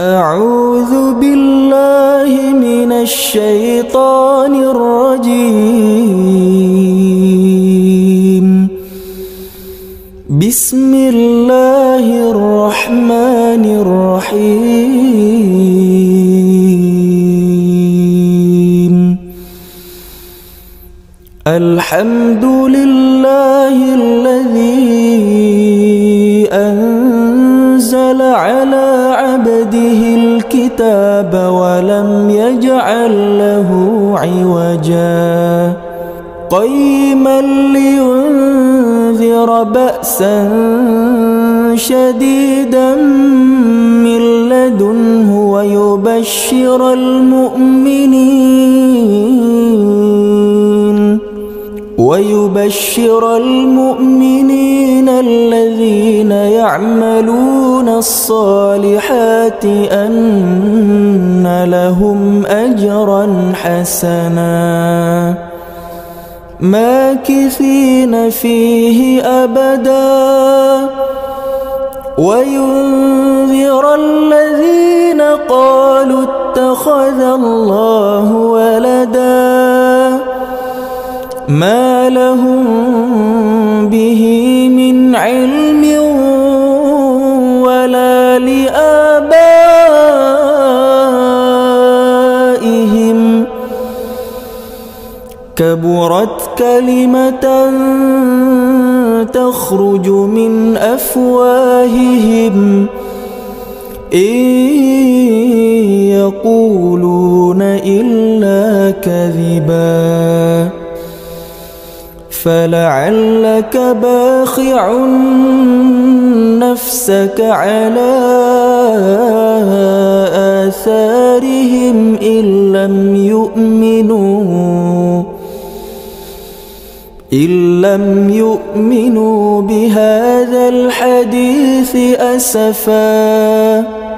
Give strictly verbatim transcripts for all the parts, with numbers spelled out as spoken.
أعوذ بالله من الشيطان الرجيم. بسم الله الرحمن الرحيم. الحمد لله الذي أنزل على عبده الكتاب ولم يجعل له عوجا قيما لينذر بأسا شديدا من لدنه ويبشر المؤمنين ويبشر المؤمنين الذين يعملون الصالحات أن لهم أجرا حسنا ماكثين فيه أبدا وينذر الذين قالوا اتخذ الله ولدا ما لهم به من علم ولا لآبائهم كبرت كلمة تخرج من أفواههم إن يقولون إلا كذبا فلعلك باخع نفسك على آثارهم إن لم يؤمنوا إن لم يؤمنوا بهذا الحديث أسفا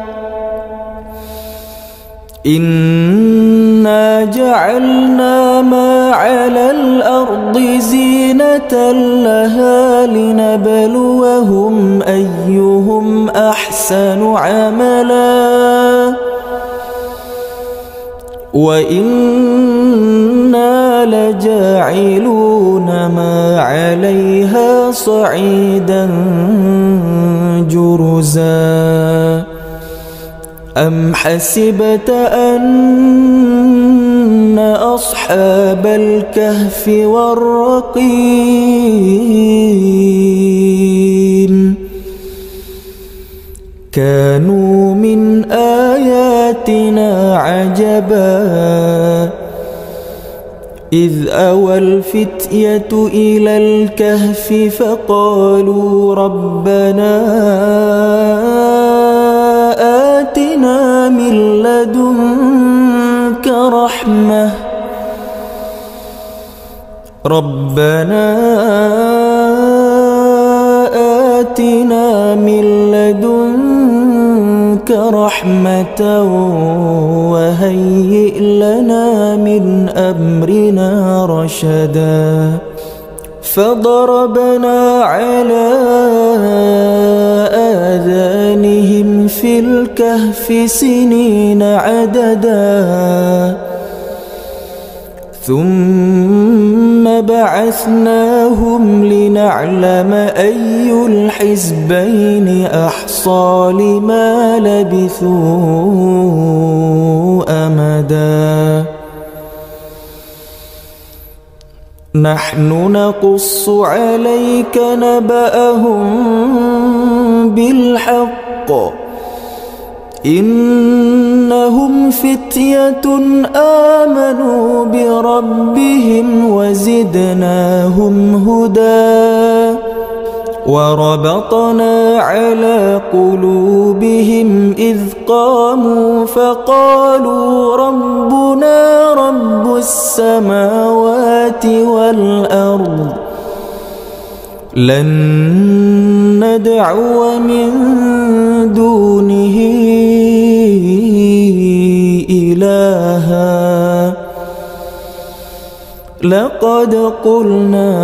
إنا جعلنا ما على الأرض زينة لها لنبلوهم أيهم أحسن عملا وإنا لجاعلون ما عليها صعيدا جرزا أم حسبت أن أصحاب الكهف والرقيم كانوا من آياتنا عجبا إذ أوى الفتية إلى الكهف فقالوا ربنا آتنا من لدنك رحمة ربنا آتنا من لدنك رحمة وهيئ لنا من أمرنا رشدا فضربنا على آذانهم في الكهف سنين عددا ثم بعثناهم لنعلم أي الحزبين أحصى لما لبثوا أمدا نحن نقص عليك نبأهم بالحق إنهم فتية آمنوا بربهم وزدناهم هدى وربطنا على قلوبهم إذ قاموا فقالوا ربنا رب السماوات والأرض لن ندعو من دونه إلها لقد قلنا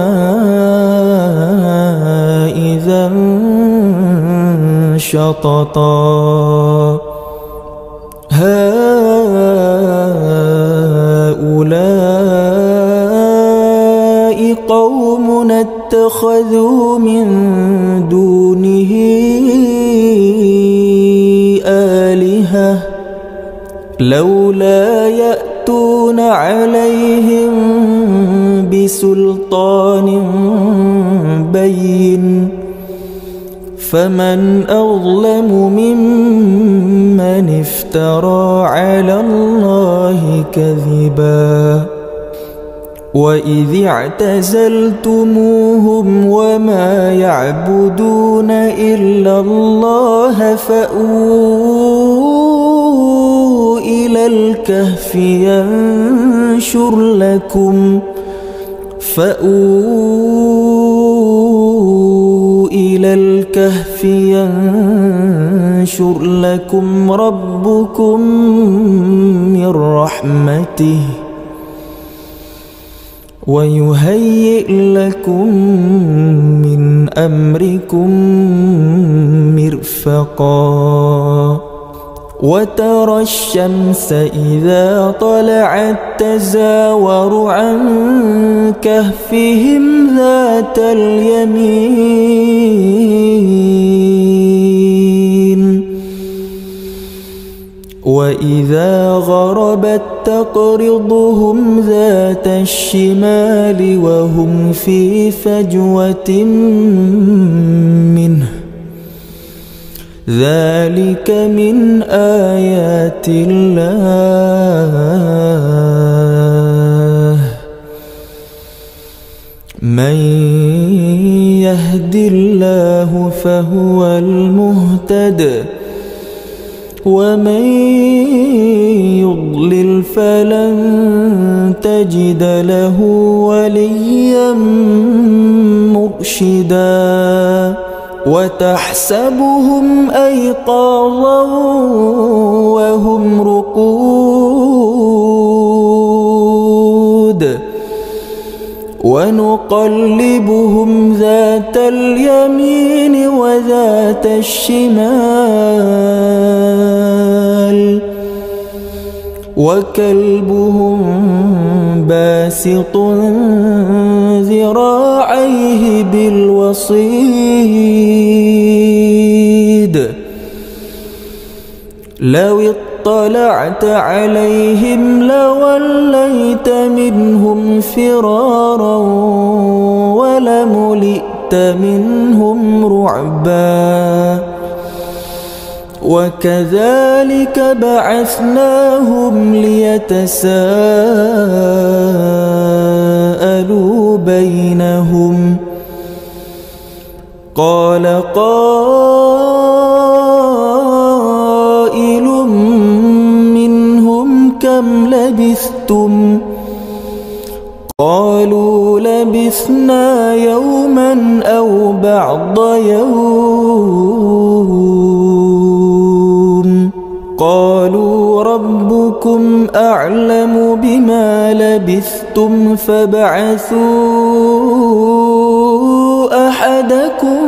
إذا شططا لولا يأتون عليهم بسلطان بين فمن أظلم ممن افترى على الله كذبا وإذ اعتزلتموهم وما يعبدون إلا الله فأووا إلى الكهف ينشر لكم فأووا إلى الكهف ينشر لكم ربكم من رحمته ويهيئ لكم من أمركم مرفقا وترى الشمس إذا طلعت تزاور عن كهفهم ذات اليمين وإذا غربت تقرضهم ذات الشمال وهم في فجوة منه ذلك من آيات الله من يهد الله فهو المهتد ومن يضلل فلن تجد له وليا مرشدا وتحسبهم أيقاظا وهم رقود ونقلبهم ذات اليمين وذات الشمال وكلبهم باسط ذراعيه بالوصيد لو اطلعت عليهم لوليت منهم فرارا ولملئت منهم رعبا وكذلك بعثناهم ليتساءلوا بينهم قال قائل منهم كم لبثتم قالوا لبثنا يوما أو بعض يوم قالوا ربكم أعلم بما لبثتم فابعثوا أحدكم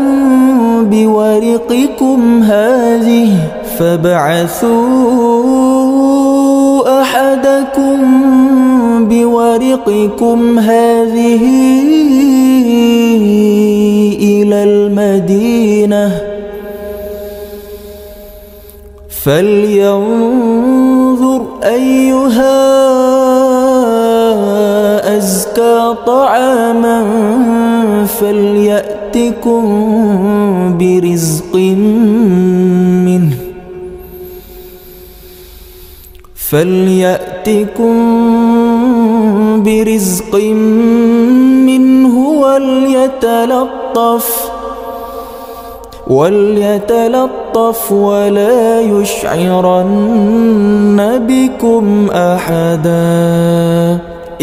بورقكم هذه فابعثوا أحدكم بورقكم هذه إلى المدينة فلينظر أيها أزكى طعاما فليأتكم برزق منه فليأتكم برزق منه وليتلطف وليتلطف ولا يشعرن بكم أحدا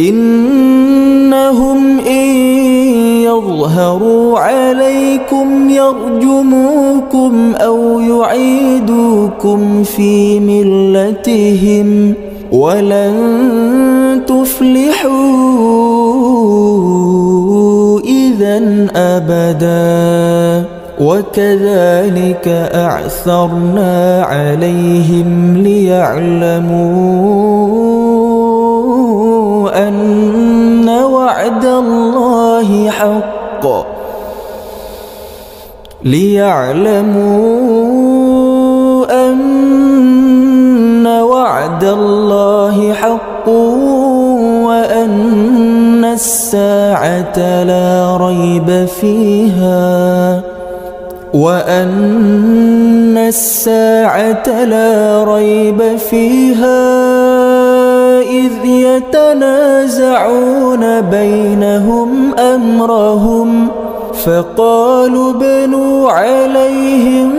إنهم إن يظهروا عليكم يرجموكم أو يعيدوكم في ملتهم ولن تفلحوا إذن أبدا وكذلك أعثرنا عليهم ليعلموا أن وعد الله حق ليعلموا أن وعد الله الساعة لا ريب فيها وأن الساعة لا ريب فيها إذ يتنازعون بينهم أمرهم فقالوا بنوا عليهم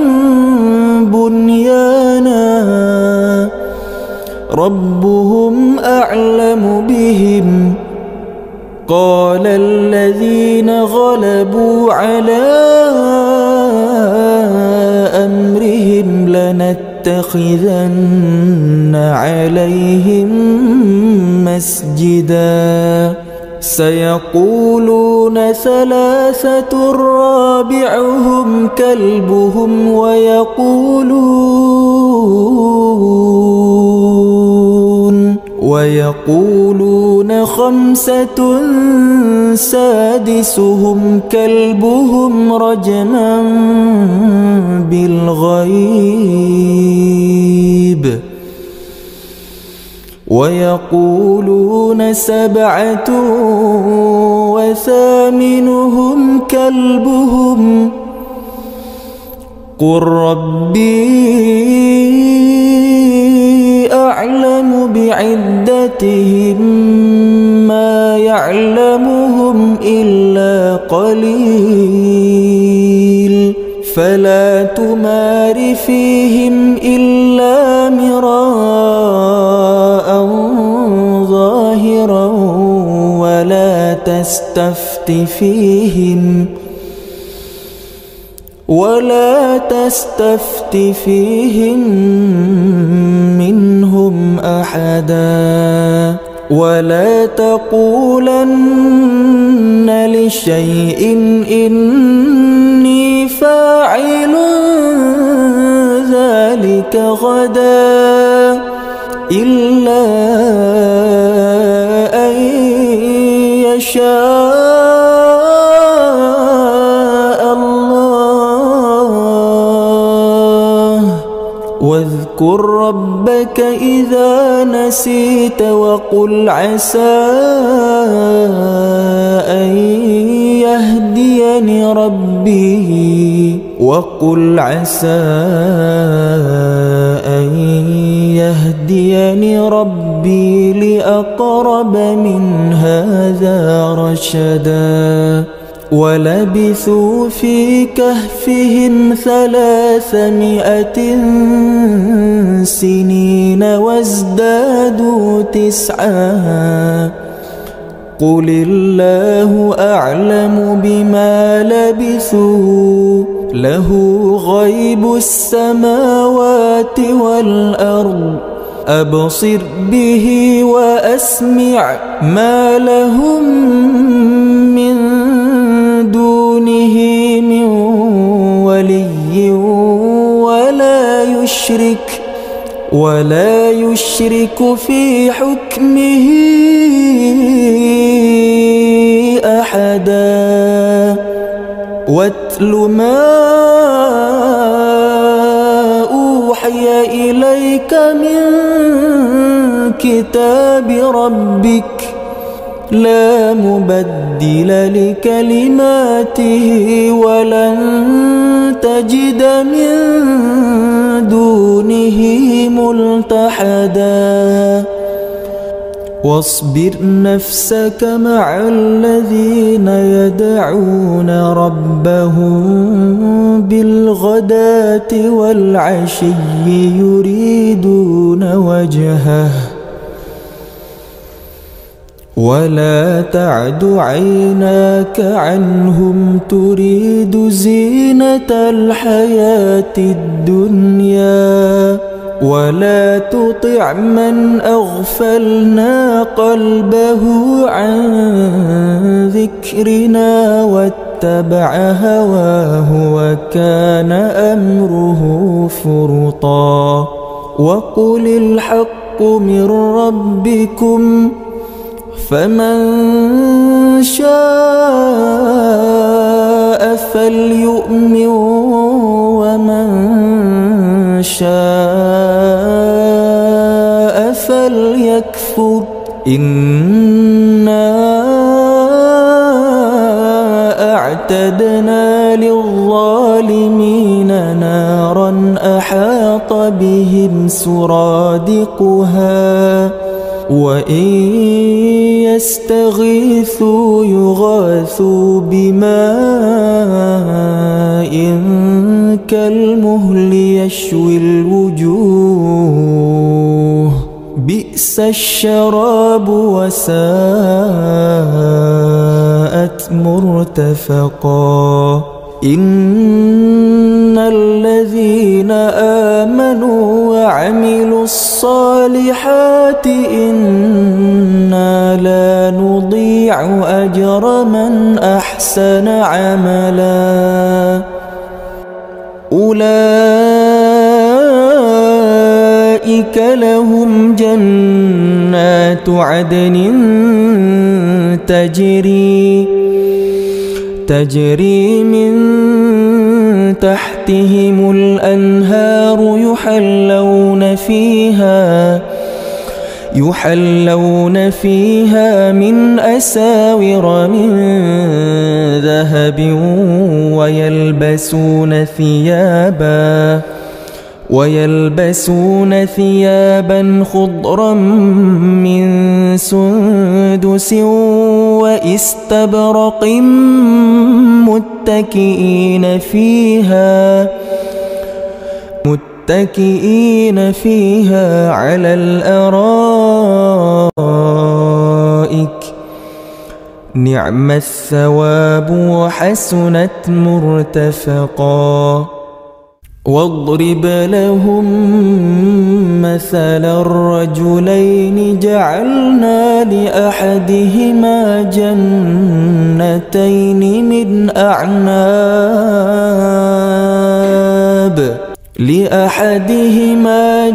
بنيانا ربهم أعلم بهم قال الذين غلبوا على أمرهم لنتخذن عليهم مسجدا سيقولون ثلاثة رابعهم كلبهم ويقولون ويقولون خمسة سادسهم كلبهم رجما بالغيب ويقولون سبعة وثامنهم كلبهم قل ربي أعلم بعدتهم ما يعلمهم إلا قليل فلا تمار فيهم إلا مراء ظاهرا ولا تستفت فيهم ولا تستفت فيهم منهم أحدا ولا تقولن لشيء إني فاعل ذلك غدا إلا أن يشاء الله واذكر ربك إذا نسيت وقل عسى أن يهديني ربي وقل عسى أن يهديني ربي لأقرب من هذا رشدا ولبثوا في كهفهم ثلاثمائة سنين وازدادوا تسعا قل الله أعلم بما لبثوا له غيب السماوات والأرض أبصر به وأسمع ما لهم من دونه من ولي ولا يشرك ولا يشرك في حكمه أحدا واتل ما أوحي إليك من كتاب ربك لا مبدل لكلماته ولن تجد من دونه ملتحدا واصبر نفسك مع الذين يدعون ربهم بالغداة والعشي يريدون وجهه ولا تعد عيناك عنهم تريد زينة الحياة الدنيا ولا تطع من أغفلنا قلبه عن ذكرنا واتبع هواه وكان أمره فرطا وقل الحق من ربكم فمن شاء فليؤمن ومن شاء فليكفر إنا وأعتدنا للظالمين نارا أحاط بهم سرادقها وإن يستغيثوا يغاثوا بماء كالمهل يشوي الوجوه بئس الشراب وساءت مرتفقا إن الذين آمنوا وعملوا الصالحات إنا لا نضيع أجر من أحسن عملا أولئك لهم جنات عدن تجري تجري من تحتهم الأنهار يحلون فيها يحلون فيها من أساور من ذهب ويلبسون ثيابا ويلبسون ثيابا خضرا من سندس وإستبرق متكئين فيها متكئين فيها على الأرائك نعم الثواب وحسنت مرتفقا واضرب لهم مثلا الرجلين جعلنا لأحدهما جنتين من أعناب لأحدهما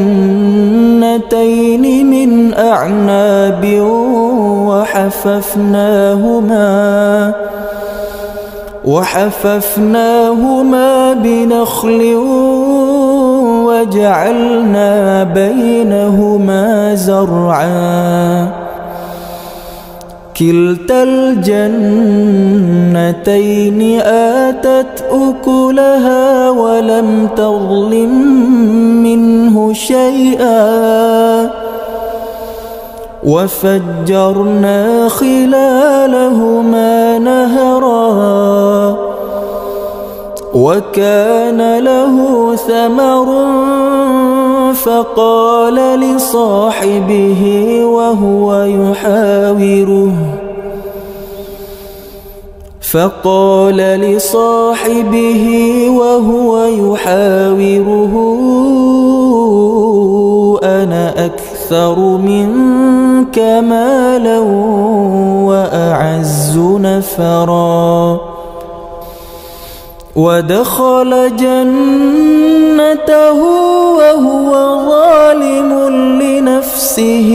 جنتين من أعناب وحففناهما وحففناهما بنخل وجعلنا بينهما زرعا كلتا الجنتين آتت أكلها ولم تظلم منه شيئا وفجرنا خلالهما نهرا وكان له ثمر فقال لصاحبه وهو يحاوره فقال لصاحبه وهو يحاوره أنا أكثر منك مالا وأعز نفرا ودخل جنته وهو ظالم لنفسه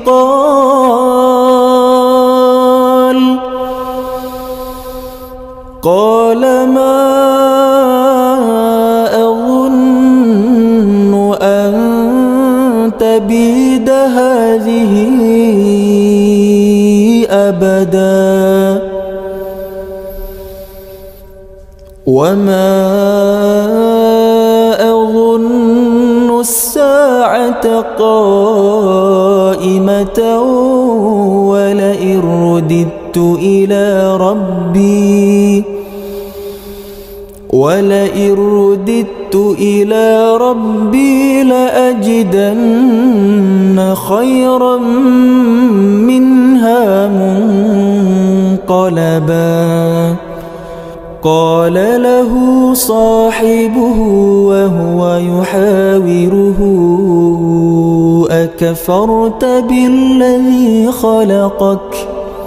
قال قال ما أظن أن تبيد هذه أبدا وما أظن الساعة قائمة ولئن رددت إلى ربي ولئن رددت إلى ربي لأجدن خيرا منها منقلبا قال له صاحبه وهو يحاوره أكفرت بالذي خلقك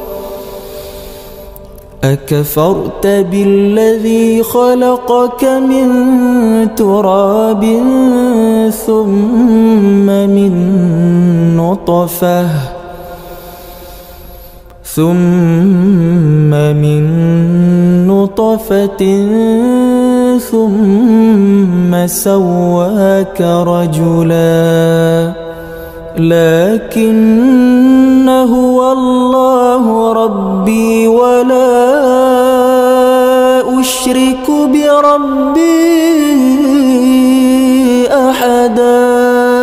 أكفرت بالذي خلقك من تراب ثم من نطفة ثم من نطفة ثم سواك رجلا لكن هو الله ربي ولا أشرك بربي أحدا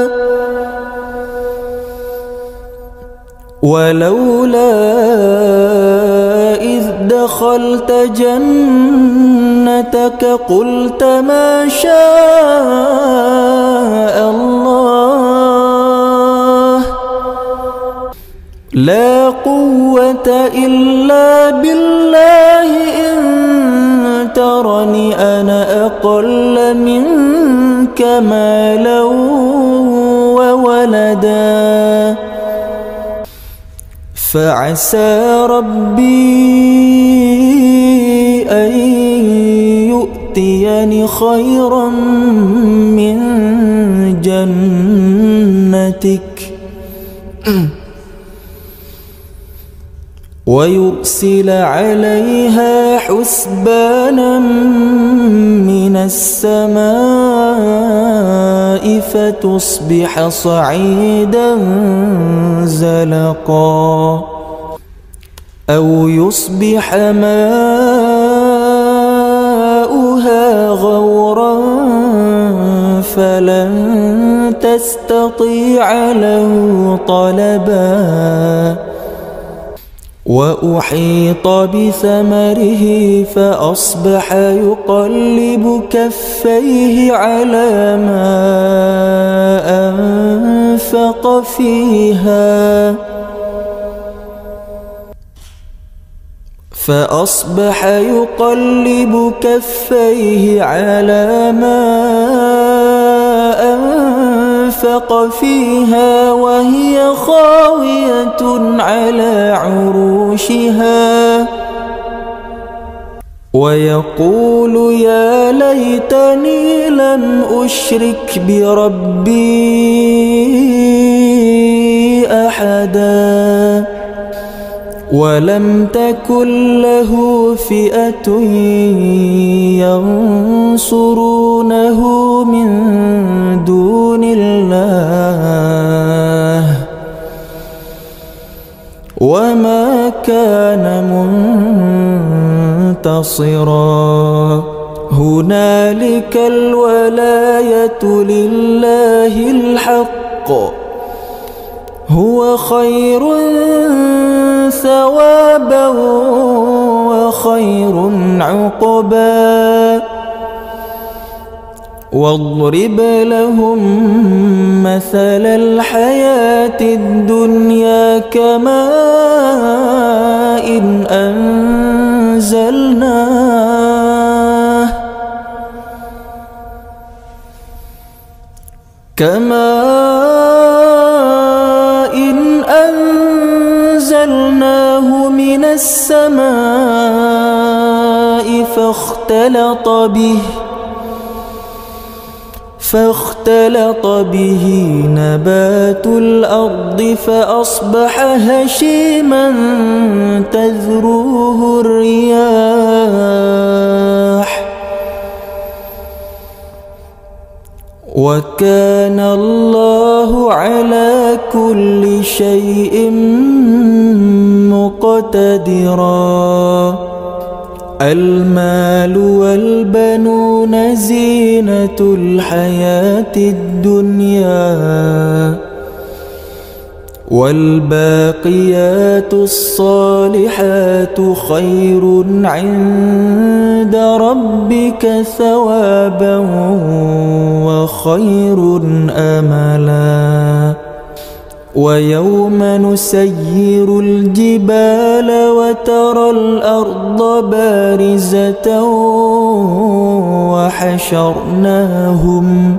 ولولا إذ دخلت جنتك قلت ما شاء الله لا قوة إلا بالله إن ترني أنا أقل منك مالا وولدا فعسى ربي أن يؤتيني خيرا من جنتك ويرسل عليها حسبانا من السماء فتصبح صعيدا زلقا أو يصبح ماؤها غورا فلن تستطيع له طلبا وأحيط بثمره فأصبح يقلب كفيه على ما أنفق فيها فأصبح يقلب كفيه على ما أنفق فيها وهي خاوية على عروشها ويقول يا ليتني لم أشرك بربي أحدا ولم تكن له فئة ينصرونه من دون الله وما كان منتصرا هنالك الولاية لله الحق هو خير ثوابا وخير عقبا واضرب لهم مثل الحياة الدنيا كماء إن أنزلناه كماء إن أنزلناه من السماء فاختلط به فاختلط به نبات الأرض فأصبح هشيما تذروه الرياح وكان الله على كل شيء مقتدرا المال والبنون زينة الحياة الدنيا والباقيات الصالحات خير عند ربك ثوابا وخير أملا ويوم نسير الجبال وترى الأرض بارزة وحشرناهم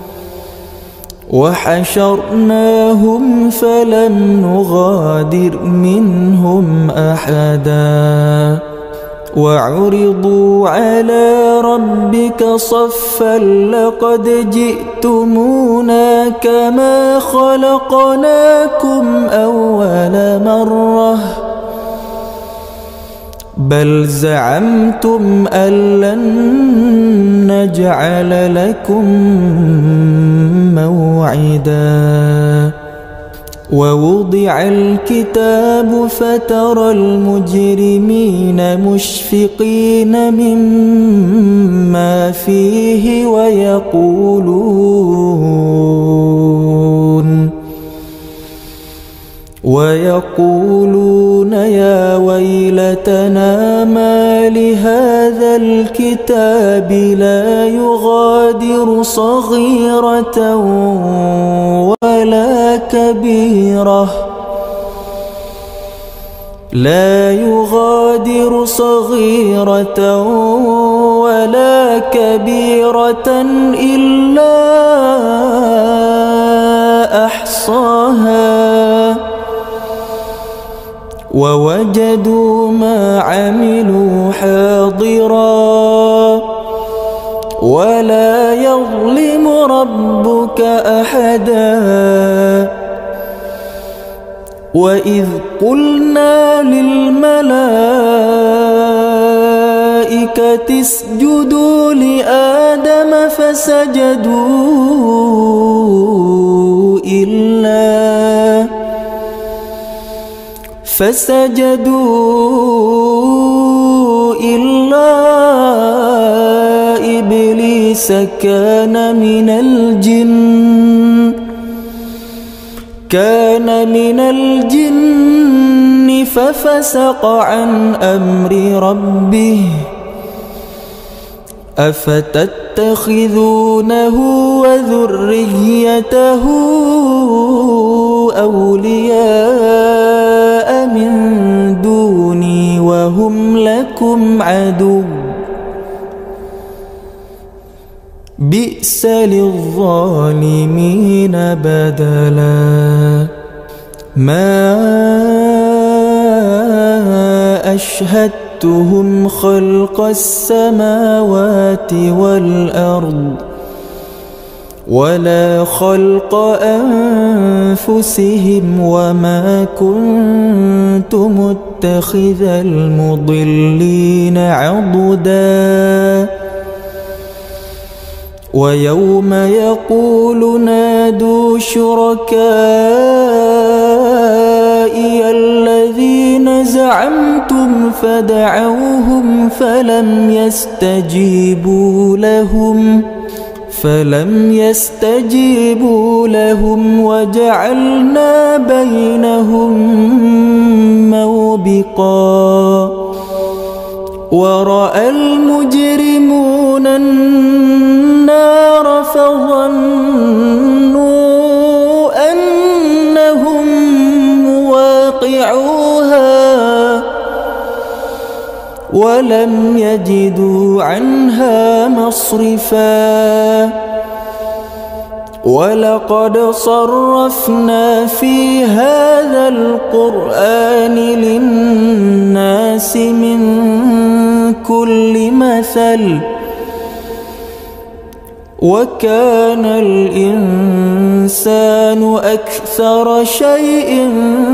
وحشرناهم فلم نغادر منهم أحدا وعرضوا على ربك صفا لقد جئتمونا كما خلقناكم أول مرة بل زعمتم أن لن نجعل لكم موعدا ووضع الكتاب فترى المجرمين مشفقين مما فيه ويقولون ويقولون يا ويلتنا ما لهذا الكتاب لا يغادر صغيرة ولا كبيرة لا يغادر صغيرة ولا كبيرة إلا أحصاها ووجدوا ما عملوا حاضرا ولا يظلم ربك أحدا وإذ قلنا للملائكة اسجدوا لآدم فسجدوا إلا فسجدوا إلا إبليس كان من الجن كان من الجن ففسق عن أمر ربه أفتتخذونه وذريته أولياء من دوني وهم لكم عدو بئس للظالمين بدلا ما أشهدتهم خلق السماوات والأرض ولا خلق أنفسهم وما كنت متخذ المضلين عضدا ويوم يقول نادوا شركائي الذين زعمتم فدعوهم فلم يستجيبوا لهم فلم يستجيبوا لهم وجعلنا بينهم موبقا ورأى المجرمون النار فظنوا أنهم مواقعوها ولم يجدوا عنها مصرفا ولقد صرفنا في هذا القرآن للناس من كل مثل وكان الإنسان أكثر شيء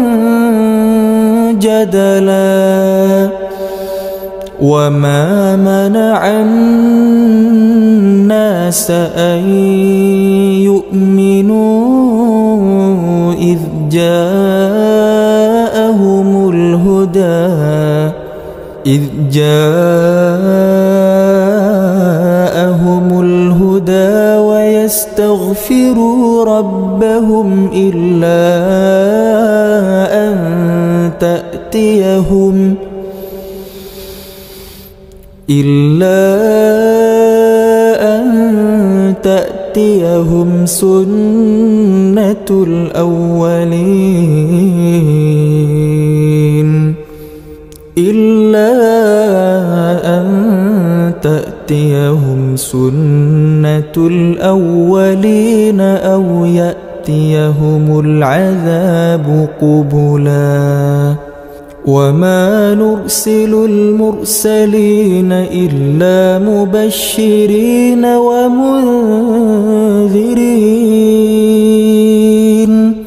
جدلا وما منع الناس أن يؤمنوا إذ جاءهم الهدى إذ جاءهم الهدى ويستغفروا ربهم إلا أن تأتيهم إلا أن تأتيهم سنة الأولين إلا أن تأتيهم سنة الأولين أو يأتيهم العذاب قبلا وما نرسل المرسلين إلا مبشرين ومنذرين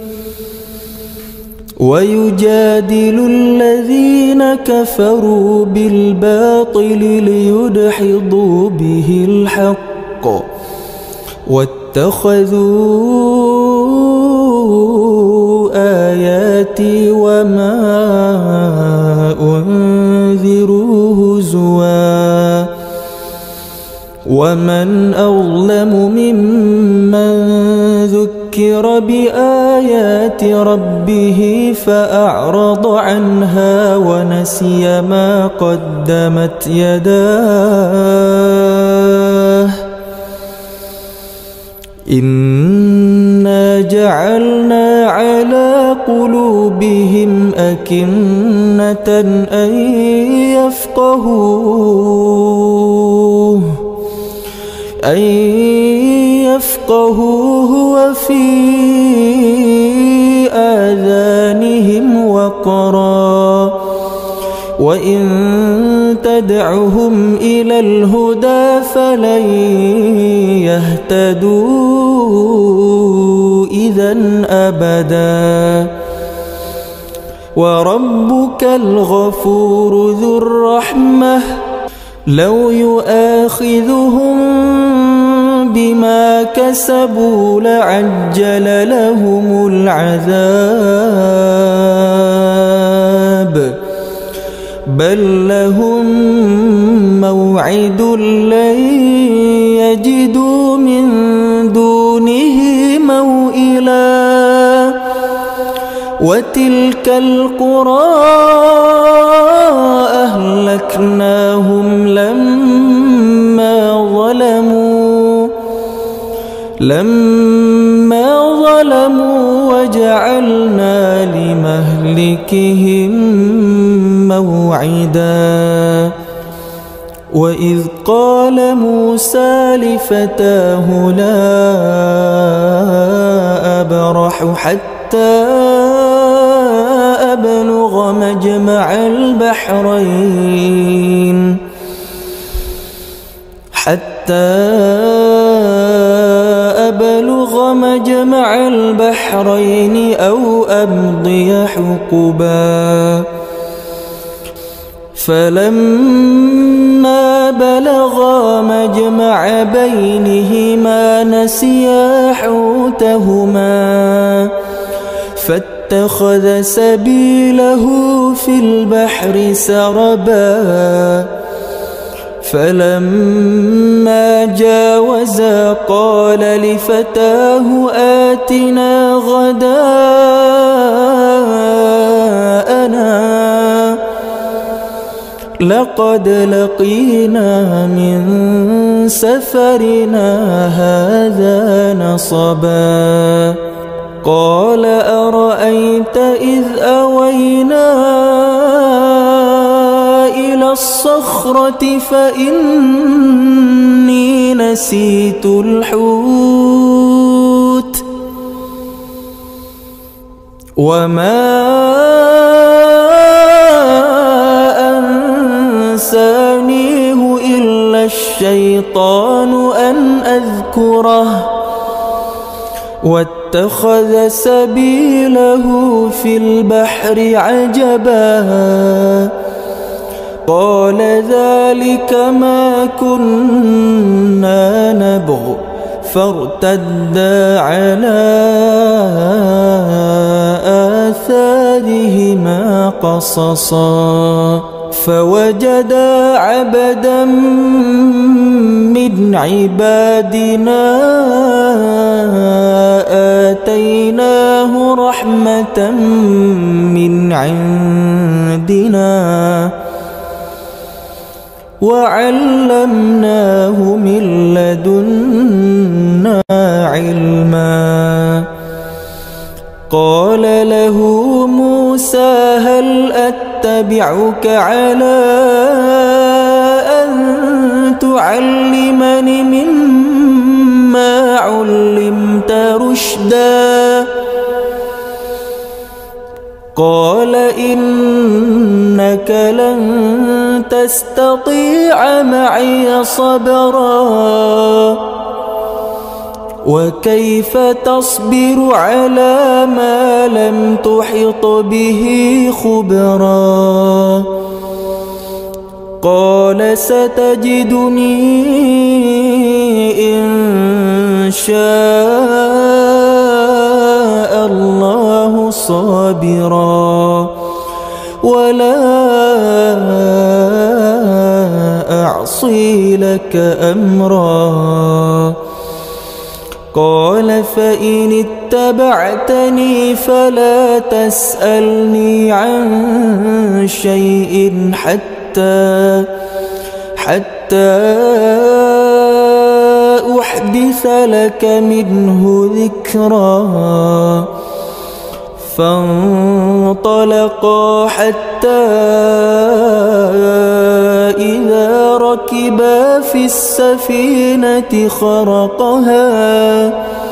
ويجادل الذين كفروا بالباطل ليدحضوا به الحق واتخذوا ومن أظلم ممن ذكر بآيات ربه فأعرض عنها ونسي ما قدمت يداه إنا جعلنا على قلوبهم أكنة أن يفقهوه أن يفقهوه وفي آذانهم وقرا وإن تدعهم إلى الهدى فلن يهتدوا إذن أبدا وربك الغفور ذو الرحمة لو يؤاخذهم بما كسبوا لعجل لهم العذاب بل لهم موعد لن يجدوا من دونه موئلا وتلك القرى أهلكناهم لما ظلموا لما ظلموا وجعلنا لمهلكهم موعدا وإذ قال موسى لفتاه لا أبرح حتى أبلغ مجمع البحرين حتى أبلغ مجمع البحرين أو أمضي حقبا فلما بلغا مجمع بينهما نسيا حوتهما فاتخذ سبيله في البحر سربا فلما جاوزا قال لفتاه آتنا غداءنا لقد لقينا من سفرنا هذا نصبا قال أرأيت إذ أوينا إلى الصخرة فإني نسيت الحوت وما أنسانيه إلا الشيطان أن أذكره واتخذ سبيله في البحر عجبا قال ذلك ما كنا نبغ فارتدا على آثارهما قصصا فوجدا عبدا من عبادنا آتيناه رحمة من عندنا وعلمناه من لدنا علما قال له موسى هل أتبعك على أن تعلمني مما علمت رشدا قال إنك لن تستطيع معي صبرا وكيف تصبر على ما لم تحط به خبرا قال ستجدني إن شاء الله صابرا ولا أعصي لك لك أمرا قال فإن اتبعتني فلا تسألني عن شيء حتى حتى أحدث لك منه ذكرا فانطلقا حتى إذا ركبا في السفينة خرقها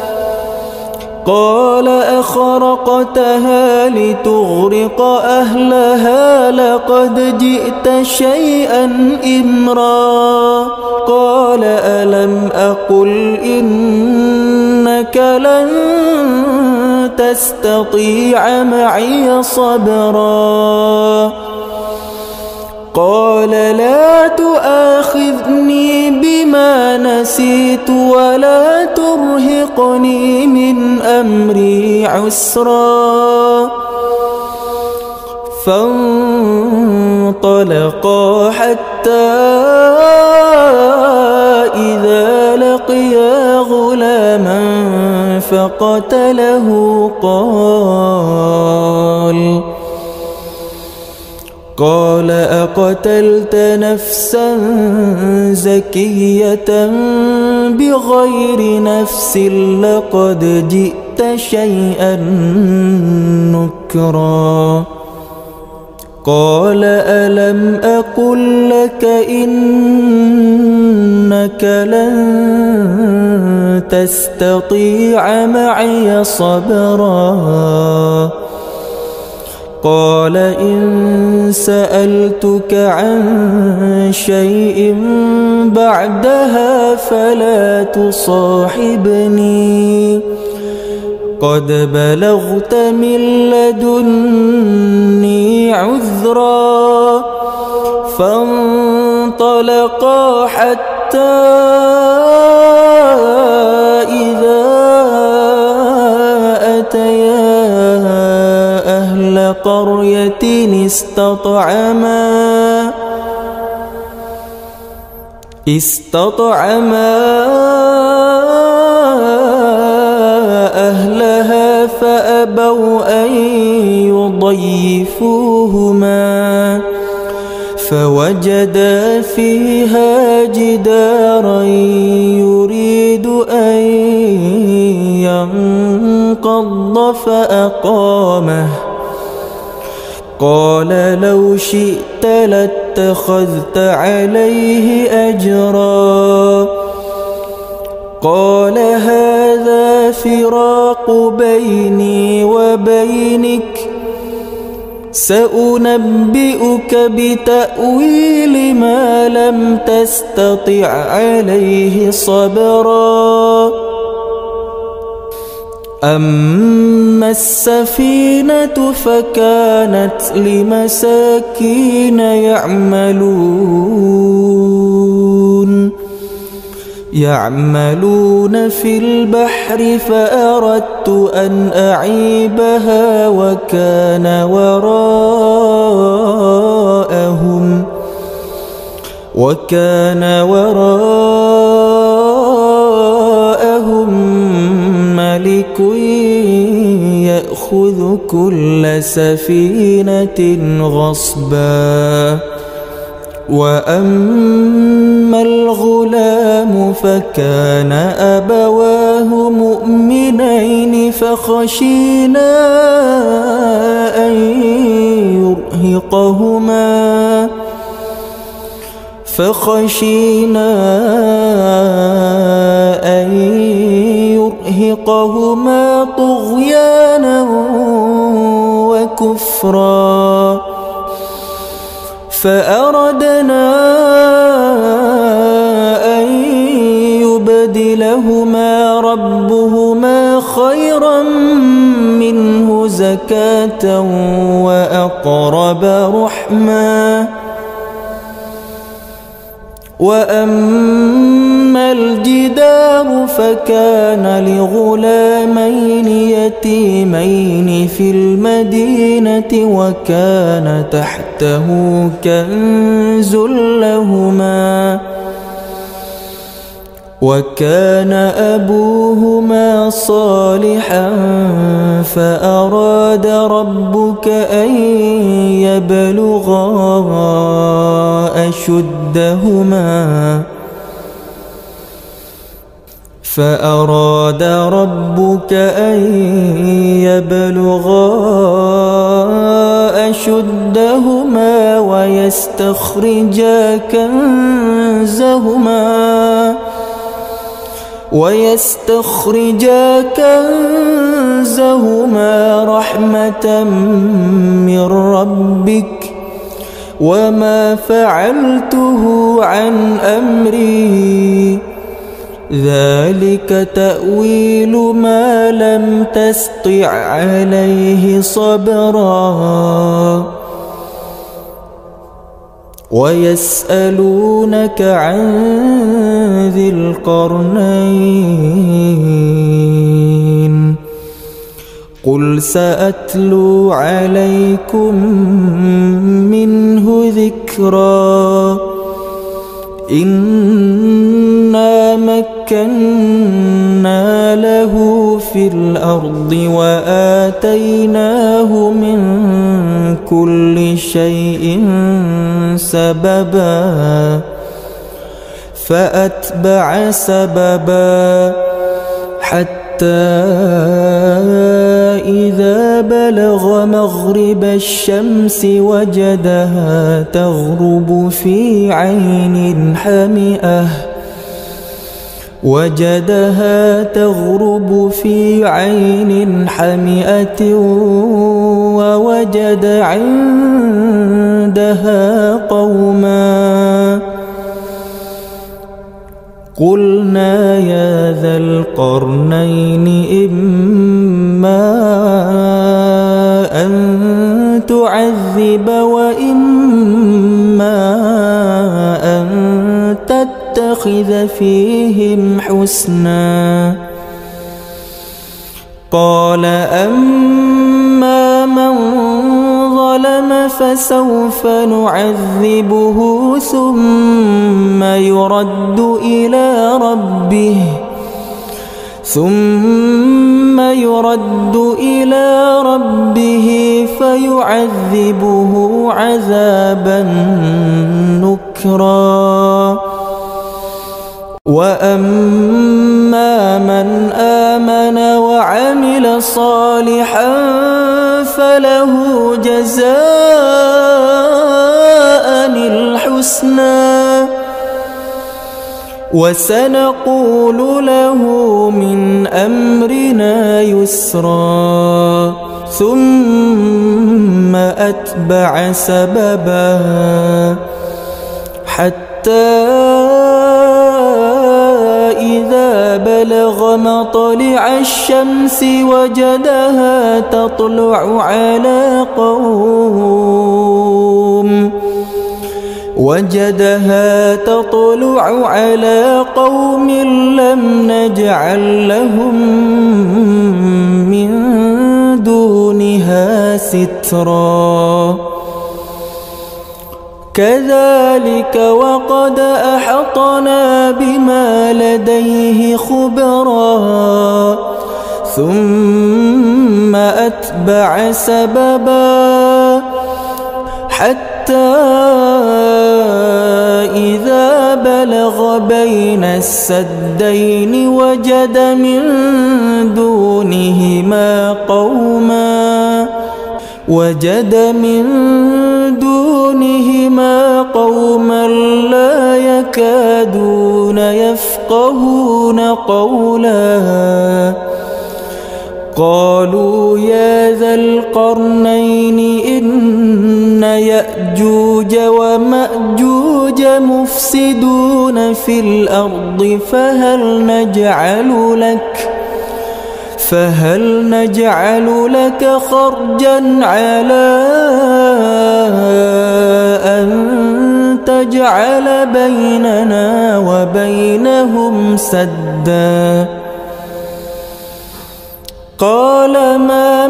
قال أخرقتها لتغرق أهلها لقد جئت شيئا إمرا قال ألم أقل إنك لن تستطيع معي صبرا قال لا تؤاخذني بما نسيت ولا ترهقني من أمري عسرا فانطلقا حتى إذا لقيا غلاما فقتله قال قال أقتلت نفسا زكية بغير نفس لقد جئت شيئا نكرا قال ألم أقل لك إنك لن تستطيع معي صبرا قال إن سألتك عن شيء بعدها فلا تصاحبني قد بلغت من لدني عذرا فانطلقا حتى إذا أتيا أهل قرية استطعما استطعما أهلها فأبوا أن يضيفوهما فوجدا فيها جدارا يريد أن ينقض فأقامه قال لو شئت لاتخذت عليه أجرا قال هذا فراق بيني وبينك سأنبئك بتأويل ما لم تستطع عليه صبرا أما السفينة فكانت لمساكين يعملون يعملون في البحر فأردت أن أعيبها وكان وراءهم وكان وراءهم ملك يأخذ كل سفينة غصبا وأما الغلام فكان أبواه مؤمنين فخشينا أن يرهقهما فخشينا أن يرهقهما طغيانا وكفرا فأردنا أن يبدلهما ربهما خيرا منه زكاة وأقرب رحما وأما الجدار فكان لغلامين يتيمين في المدينة وكان تحته كنز لهما وكان أبوهما صالحا فأراد ربك أن يبلغا أشدهما فأراد ربك أن يبلغا أشدهما ويستخرجا كنزهما ويستخرجا كنزهما رحمة من ربك وما فعلته عن أمري ذلك تأويل ما لم تسطع عليه صبرا ويسألونك عن ذي القرنين قل سأتلو عليكم منه ذكرا إنا مكنا له في الأرض وآتيناه من كل شيء سببا فأتبع سببا حتى إذا بلغ مغرب الشمس وجدها تغرب في عين حمئة وجدها تغرب في عين حمئة ووجد عندها قوما قلنا يا ذا القرنين إما أن تعذب وإما أن تتخذ فيهم حسنا قال أما من ظلم فسوف نعذبه ثم يرد إلى ربه ثم يرد إلى ربه فيعذبه عذابا نكرا وأما من آمن وعمل صالحا فله جزاء الحسنى وسنقول له من أمرنا يسرا ثم أتبع سببا حتى إذا بلغ مطلع الشمس وجدها تطلع على قوم وجدها تطلع على قوم لم نجعل لهم من دونها سترا كذلك وقد أحطنا بما لديه خبرا ثم أتبع سببا حتى إذا بلغ بين السدين وجد من دونهما قوما وجد من دونهما قوما لا يكادون يفقهون قولا قالوا يا ذا القرنين إن يأجوج ومأجوج مفسدون في الأرض فهل نجعل لك فهل نجعل لك خرجا على أن تجعل بيننا وبينهم سدا قال ما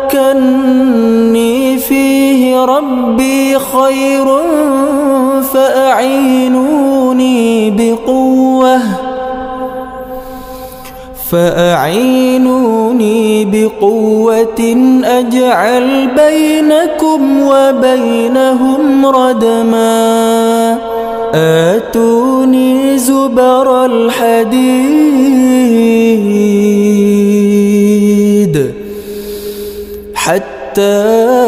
مكني فيه ربي خير فأعينوني بقوة فأعينوني بقوة أجعل بينكم وبينهم ردما آتوني زبر الحديد حتى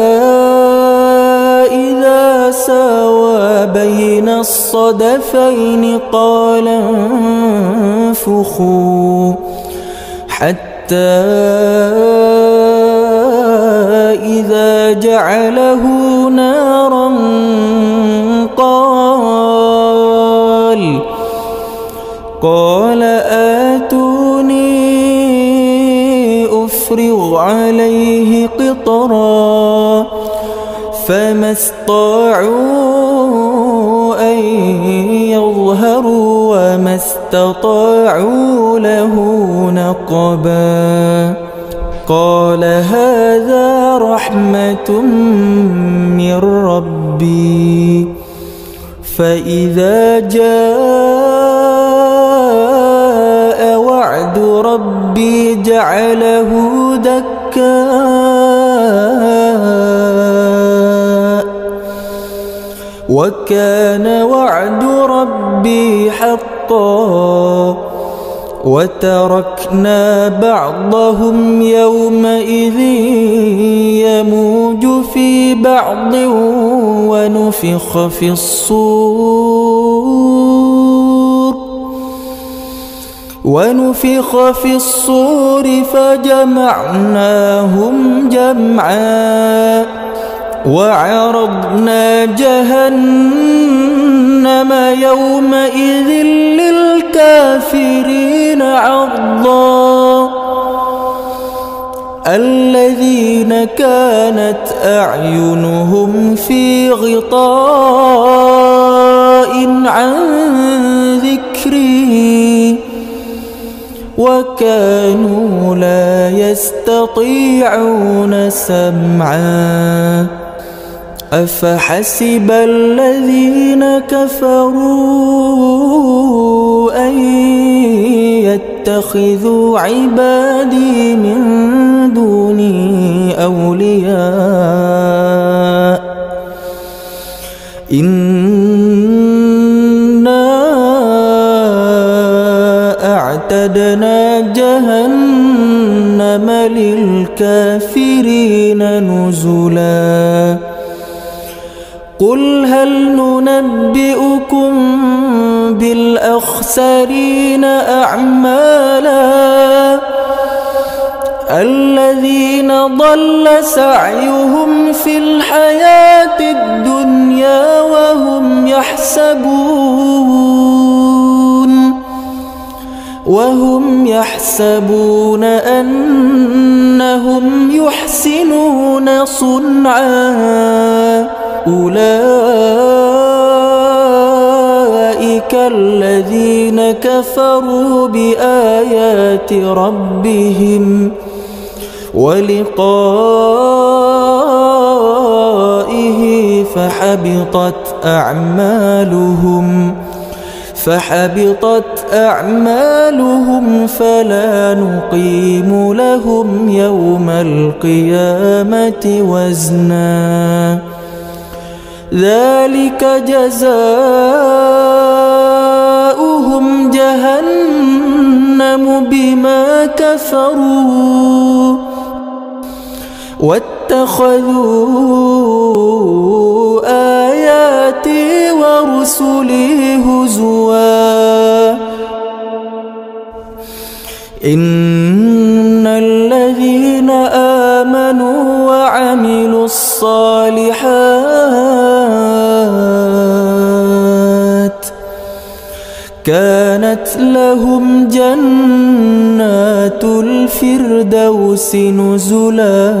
إذا ساوى بين الصدفين قال انفخوا حتى إذا جعله نارا قال قال آتوني أفرغ عليه قطرا فما استطاعوا أن يظهروا وما استطاعوا له نقبا قال هذا رحمة من ربي فإذا جاء وعد ربي جعله دكاء وكان وعد ربي حقا وتركنا بعضهم يومئذ يموج في بعض ونفخ في الصور ونفخ في الصور فجمعناهم جمعا وعرضنا جهنم يومئذ للكافرين عرضا الذين كانت أعينهم في غطاء عن ذكري وكانوا لا يستطيعون سمعا أفحسب الذين كفروا أن يتخذوا عبادي من دوني أولياء إنا أعتدنا جهنم للكافرين نزلا قل هل ننبئكم بالأخسرين أعمالا الذين ضل سعيهم في الحياة الدنيا وهم يحسبون وهم يحسبون أنهم يحسنون صنعا أولئك الذين كفروا بآيات ربهم ولقائه فحبطت أعمالهم فحبطت أعمالهم فلا نقيم لهم يوم القيامة وزنا ذلك جزاؤهم جهنم بما كفروا واتخذوا آياتي ورسلي هزوا إن الذين آمنوا وعملوا الصالحات كانت لهم جنات الفردوس نزلا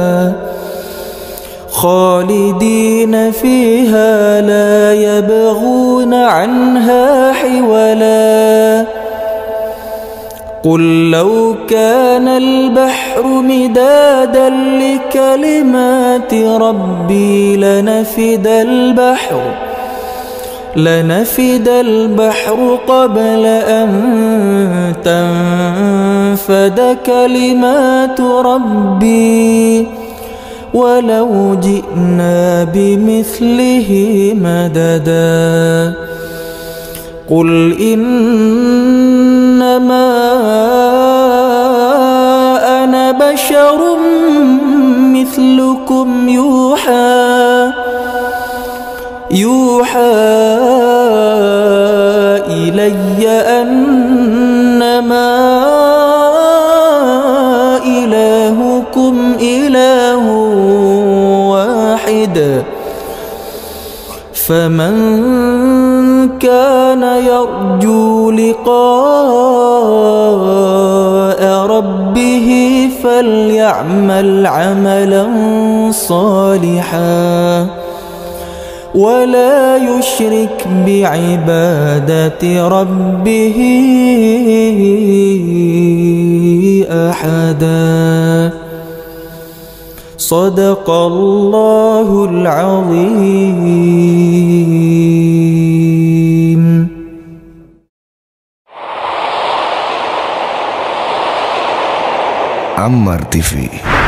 خالدين فيها لا يبغون عنها حولا قل لو كان البحر مدادا لكلمات ربي لنفد البحر لنفد البحر قبل أن تنفد كلمات ربي ولو جئنا بمثله مددا قل إنما أنا بشر مثلكم يوحى يوحى إلي أنما إلهكم إله واحد فمن كان يرجو لقاء ربه فليعمل عملا صالحا ولا يشرك بعبادة ربه أحدا. صدق الله العظيم. Ammar T V.